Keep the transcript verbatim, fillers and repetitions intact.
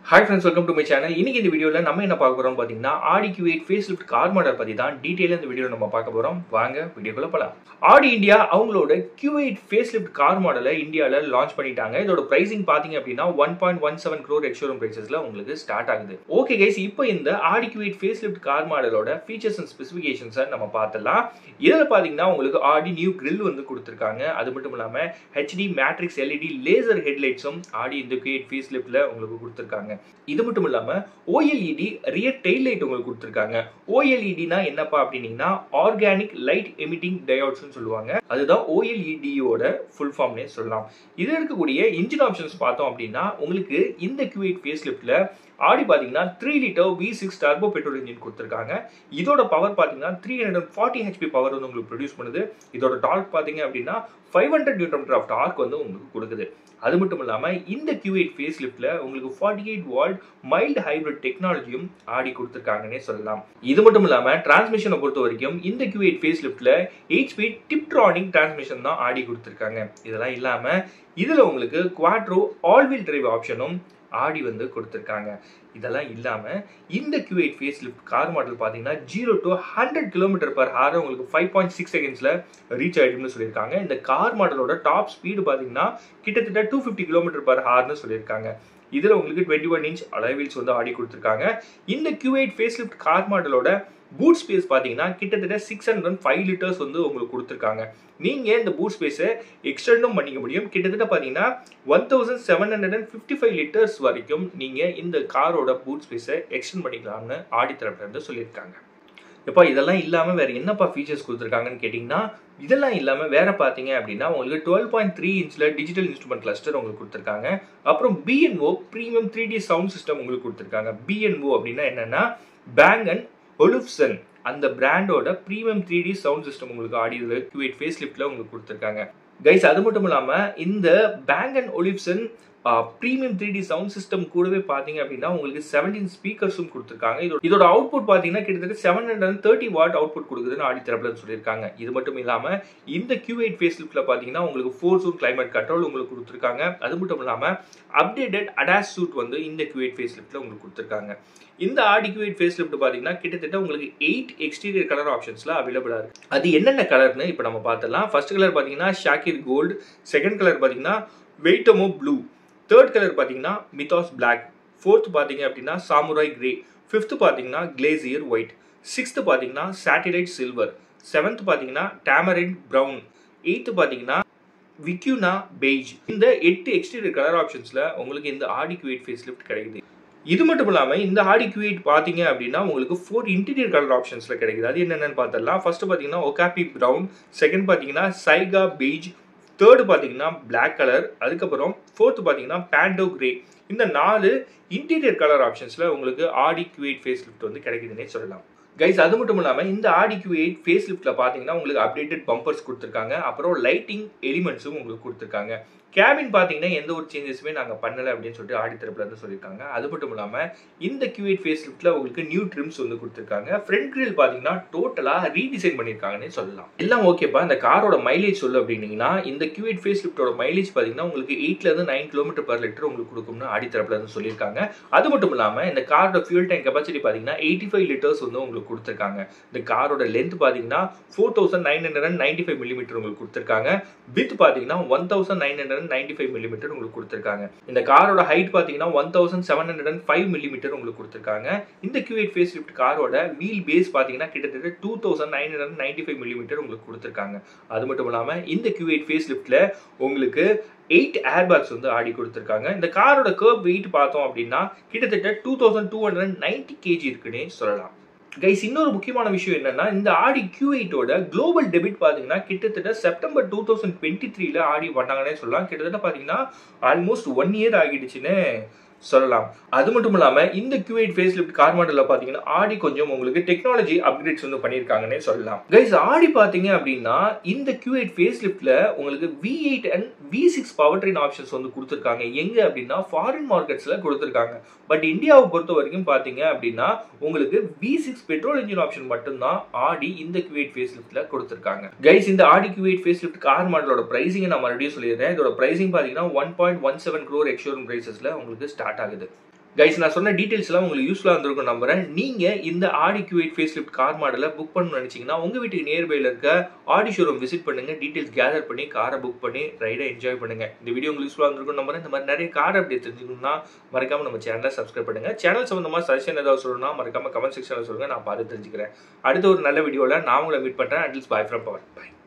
Hi friends, welcome to my channel. இன்னைக்கு இந்த வீடியோல நம்ம என்ன பார்க்க போறோம் பாத்தீங்கன்னா Audi Q eight facelift car model பத்தி தான் டீடைலா இந்த வீடியோல நம்ம பார்க்க போறோம். வாங்க வீடியோக்குள்ள போலாம். Audi India அவங்களோட Q eight facelift கார் மாடலை இந்தியால லான்ச் பண்ணிட்டாங்க. இதோட பிரைசிங் பாத்தீங்க அப்படினா one point one seven crore ex-showroom prices-ல உங்களுக்கு ஸ்டார்ட் ஆகுது. ஓகே गाइस, இப்போ இந்த Audi Q eight facelift car மாடலோட ஃபீச்சர்ஸ் அண்ட் ஸ்பெசிஃபிகேஷன்ஸை நம்ம பார்த்தலாம். இதல பாத்தீங்கன்னா உங்களுக்கு Audi நியூ grill வந்து கொடுத்திருக்காங்க. அது மட்டும் இல்லாம H D matrix L E D laser ஹெட்லைட்ஸும் Audi இந்த Q eight faceliftல உங்களுக்கு கொடுத்திருக்காங்க. இது மட்டும் இல்லாம O L E D rear tail light உங்களுக்கு கொடுத்திருக்காங்க. O L E D னா என்னப்பா அப்படினீங்கன்னா Organic Light Emitting Diodes னு சொல்லுவாங்க. அதுதான் O L E D யோட full form னே சொல்லலாம். இதுல இருக்கக்கூடிய engine options பார்த்தோம் அப்படினா உங்களுக்கு இந்த Q eight faceliftல Audi பாத்தீங்கன்னா three liter V six turbo petrol engine கொடுத்திருக்காங்க. இதோட பவர் பாத்தீங்கன்னா three forty H P power வந்து உங்களுக்கு ப்ரொடியூஸ் பண்ணுது. இதோட டார்க் பாத்தீங்க அப்படினா five hundred newton meter of torque வந்து உங்களுக்கு கொடுக்குது. அது மட்டும் இல்லாம இந்த Q eight faceliftல உங்களுக்கு forty-eight volt mild hybrid டெக்னாலஜியும் Audi கொடுத்திருக்காங்கன்னே சொல்லலாம். இது மட்டும் இல்லாம டிரான்ஸ்மிஷனை பொறுத்த வரைக்கும் இந்த Q eight faceliftல eight speed Tiptronic டிரான்ஸ்மிஷன் தான் Audi கொடுத்திருக்காங்க. இதெல்லாம் இல்லாம இதுல உங்களுக்கு quattro all wheel drive ஆப்ஷனும் Audi வந்து கொடுத்திருக்காங்க. இதெல்லாம் இல்லாம இந்த Q eight facelift car model பாத்தீங்கன்னா zero to one hundred kilometers per hour உங்களுக்கு five point six secondsல ரீச் ஆயிடும்னு சொல்லிருக்காங்க. இந்த கார் மாடலோட டாப் ஸ்பீடு பாத்தீங்கன்னா கிட்டத்தட்ட two fifty kilometers per hour னு சொல்லிருக்காங்க. இதுல உங்களுக்கு twenty-one inch alloy wheels வந்து Audi கொடுத்திருக்காங்க. இந்த Q eight facelift கார் மாடலோட பூட் ஸ்பேஸ் பாத்தீங்கன்னா கிட்டத்தட்ட six hundred five liters வந்து உங்களுக்கு கொடுத்திருக்காங்க. நீங்க இந்த பூட் ஸ்பேஸை எக்ஸ்டெண்டும் பண்ணிக்க முடியும். கிட்டத்தட்ட பாத்தீங்கன்னா seventeen fifty-five liters வரைக்கும் நீங்க இந்த காரோட பூட் ஸ்பேஸை எக்ஸ்டெண்ட் பண்ணிக்கலாம்னு Audi தரப்புல இருந்து சொல்லியிருக்காங்க. எப்பா இதெல்லாம் இல்லாம வேற என்னப்பா ஃபீச்சர்ஸ் கொடுத்திருக்காங்கன்னு கேட்டிங்கன்னா இதெல்லாம் இல்லாம வேற பாத்தீங்க அப்படின்னா உங்களுக்கு twelve point three inchல டிஜிட்டல் இன்ஸ்ட்ருமென்ட் கிளஸ்டர் உங்களுக்கு கொடுத்திருக்காங்க. அப்புறம் B and O premium three D sound system உங்களுக்கு கொடுத்திருக்காங்க. B and O அப்படின்னா என்னன்னா Bang and Olufsen அந்த பிராண்டோட premium three D sound system உங்களுக்கு Audi Q eight faceliftல உங்களுக்கு கொடுத்திருக்காங்க. கைஸ் அது மட்டும் இல்லாம இந்த Bang and Olufsen premium three D sound system கூடவே பாத்தீங்க அப்படின்னா உங்களுக்கு seventeen ஸ்பீக்கர்ஸும் கொடுத்திருக்காங்க. இதோட அவுட்புட் பாத்தீங்கன்னா கிட்டத்தட்ட seven hundred thirty watt output கொடுக்குதுன்னு Audi தரப்புல சொல்லியிருக்காங்க. இது மட்டும் இல்லாம இந்த Q eight faceliftல பாத்தீங்கன்னா உங்களுக்கு four zone climate control உங்களுக்கு கொடுத்திருக்காங்க. அது மட்டும் இல்லாம updated A D A S suite வந்து இந்த Q eight faceliftல உங்களுக்கு கொடுத்திருக்காங்க. இந்த Audi Q eight facelift பாத்தீங்கன்னா கிட்டத்தட்ட உங்களுக்கு eight எக்ஸ்டீரியர் கலர் ஆப்ஷன்ஸ்ல அவைலபிளா இருக்கு. அது என்னென்ன கலர்னு இப்போ நம்ம பார்த்தலாம். ஃபர்ஸ்ட் கலர் பாத்தீங்கன்னா ஷாக்கிர் கோல்ட், செகண்ட் கலர் பாத்தீங்கன்னா வெய்டமோ ப்ளூ, தேர்ட் கலர் பாத்தீங்கன்னா மித்தாஸ் பிளாக், ஃபோர்த் பாத்தீங்க அப்படின்னா சாமுராய் கிரே, ஃபிஃப்த் பாத்தீங்கன்னா கிளேசியர் ஒயிட், சிக்ஸ்த் பாத்தீங்கன்னா சாட்டிலைட் சில்வர், செவன்த் பாத்தீங்கன்னா டாமரின் பிரவுன், எய்த் பாத்தீங்கன்னா விக்யூனா பெய்ஜ். இந்த எட்டு எக்ஸ்டீரியர் கலர் ஆப்ஷன்ஸ்ல உங்களுக்கு இந்த Audi Q eight facelift கிடைக்குது. இது மட்டும் இல்லாம இந்த Audi Q eight பாத்தீங்க அப்படின்னா உங்களுக்கு four இன்டீரியர் கலர் ஆப்ஷன்ஸ்ல கிடைக்குது. அது என்னென்னு பார்த்தலாம். ஃபர்ஸ்ட் பாத்தீங்கன்னா ஒகாபி பிரவுன், செகண்ட் பாத்தீங்கன்னா சைகா பெய்ஜ், தேர்ட் பாத்தீங்கன்னா பிளாக் கலர், அதுக்கப்புறம் ஃபோர்த் பாத்தீங்கன்னா பாண்டோ கிரே. இந்த நாலு இன்டீரியர் கலர் ஆப்ஷன்ஸ்ல உங்களுக்கு Audi Q eight facelift வந்து கிடைக்குதுன்னே சொல்லலாம். கைஸ் அது மட்டும் இல்லாம இந்த Audi Q eight faceliftல பாத்தீங்கன்னா உங்களுக்கு அப்டேட்டட் பம்பர்ஸ் கொடுத்திருக்காங்க. அப்புறம் லைட்டிங் எலிமெண்ட்ஸும் உங்களுக்கு கொடுத்திருக்காங்க. கேபின் பாத்தீங்கன்னா எந்த ஒரு சேஞ்சஸுமே நாங்க பண்ணல அப்படின்னு சொல்லிட்டு Audi தரப்புல இருந்து சொல்லியிருக்காங்க. அது மட்டும் இல்லாம இந்த Q eight faceliftல உங்களுக்கு நியூ ட்ரிம்ஸ் வந்து கொடுத்திருக்காங்க. ஃப்ரண்ட் கிரில் பாத்தீங்கன்னா டோட்டலா ரீடிசைன் பண்ணிருக்காங்கன்னு சொல்லலாம். எல்லாம் ஓகேப்பா. இந்த காரோட மைலேஜ் சொல்லு அப்படின்னீங்கன்னா இந்த Q eight faceliftoட மைலேஜ் பாத்தீங்கன்னா உங்களுக்கு eight ல இருந்து nine kilometers per liter உங்களுக்கு கொடுக்கும்னு Audi தரப்புல இருந்து சொல்லியிருக்காங்க. அது மட்டும் இல்லாம இந்த காரோட ஃபியூல் டேங்க் கெபாசிட்டி பாத்தீங்கன்னா eighty-five liters வந்து உங்களுக்கு கொடுத்திருக்காங்க. இந்த காரோட லென்த் பாத்தீங்கன்னா four thousand nine hundred ninety-five millimeters உங்களுக்கு கொடுத்திருக்காங்க. வித் பாத்தீங்கன்னா one thousand nine hundred ninety-five millimeters உங்களுக்கு கொடுத்திருக்காங்க. இந்த காரோட ஹைட் பாத்தீங்கன்னா one thousand seven hundred five millimeters உங்களுக்கு கொடுத்திருக்காங்க. இந்த Q eight facelift காரோட வீல் பேஸ் பாத்தீங்கன்னா கிட்டத்தட்ட two thousand nine hundred ninety-five millimeters உங்களுக்கு கொடுத்திருக்காங்க. அது மட்டும் இல்லாம இந்த Q eight faceliftல உங்களுக்கு eight airbags வந்து Audi கொடுத்திருக்காங்க. இந்த காரோட கர்வ் வெயிட் பார்த்தோம் அப்படின்னா கிட்டத்தட்ட two thousand two hundred ninety kilograms இருக்குன்னே சொல்லலாம். கைஸ் இன்னொரு முக்கியமான விஷயம் என்னன்னா இந்த Audi Q eight ஓட குளோபல் டெபிட் பாத்தீங்கன்னா கிட்டத்தட்ட செப்டம்பர் twenty twenty-three ல Audi பண்ணாங்கன்னே சொல்லலாம். கிட்டத்தட்ட பாத்தீங்கன்னா ஆல்மோஸ்ட் ஒன் இயர் ஆகிடுச்சுன்னு சொல்லலாம். அது மட்டும் இல்லாம இந்த Q eight facelift கார் மாடல்ல பாத்தீங்கன்னா Audi கொஞ்சம் உங்களுக்கு டெக்னாலஜி அப்கிரேட்ஸ் வந்து பண்ணிருக்காங்கன்னே சொல்லலாம். கைஸ் Audi பாத்தீங்க அப்படின்னா இந்த Q eight faceliftல உங்களுக்கு V eight and V six power train options வந்து கொடுத்திருக்காங்க. எங்க அப்படின்னா ஃபாரின் மார்க்கெட்ஸ்ல கொடுத்திருக்காங்க. பட் இந்தியாவை பொறுத்த வரைக்கும் பாத்தீங்க அப்படின்னா உங்களுக்கு V six petrol engine option மட்டும் தான் Audi இந்த Q eight faceliftல கொடுத்திருக்காங்க. கைஸ் இந்த Audi Q eight facelift car மாடலோட பிரைசிங் நான் மறுபடியும் சொல்லிடுறேன். இதோட பிரைசிங் பாத்தீங்கன்னா one point one seven crore ex-showroom pricesல உங்களுக்கு ஸ்டார்ட் ஆகுது. கைஸ், நான் சொன்ன டீடைல்ஸ் எல்லாம் உங்களுக்கு யூஸ்ஃபுல்லா இருந்திருக்கும் நம்புறேன். நீங்க இந்த Audi Q eight face lift car மாடலை புக் பண்ணணும்னு நினைச்சீங்கன்னா உங்க வீட்டுக்கு நியர்பைல இருக்க ஆடி ஷோரூம் விசிட் பண்ணுங்க. டீடைல்ஸ் கேதர் பண்ணி காரை புக் பண்ணி ரைடை என்ஜாய் பண்ணுங்க. இந்த வீடியோ உங்களுக்கு யூஸ்ஃபுல்லா இருந்திருக்கும் நம்புறேன். இந்த மாதிரி நிறைய கார் அப்டேட் தெரிஞ்சுக்கணும்னா மறக்காம நம்ம சேனலை சப்ஸ்கிரைப் பண்ணுங்க. சேனல் சம்பந்தமா சஜஷன் ஏதாவது சொல்லணும்னா மறக்காம கமெண்ட் செக்ஷன்ல சொல்லுங்க, நான் பார்த்து தெரிஞ்சுக்கிறேன். அடுத்த ஒரு நல்ல வீடியோல நான் உங்களை மீட் பண்றேன். Until bye from power. By.